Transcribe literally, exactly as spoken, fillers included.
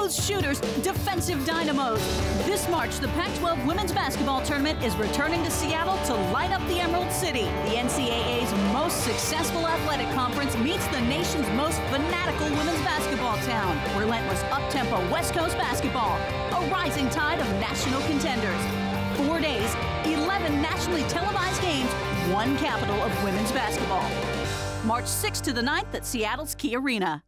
smooth shooters, defensive dynamos. This March, the Pac twelve women's basketball tournament is returning to Seattle to light up the Emerald City. The N C double A's most successful athletic conference meets the nation's most fanatical women's basketball town. Relentless up-tempo West Coast basketball, a rising tide of national contenders. Four days, eleven nationally televised games, one capital of women's basketball. March sixth to the ninth at Seattle's Key Arena.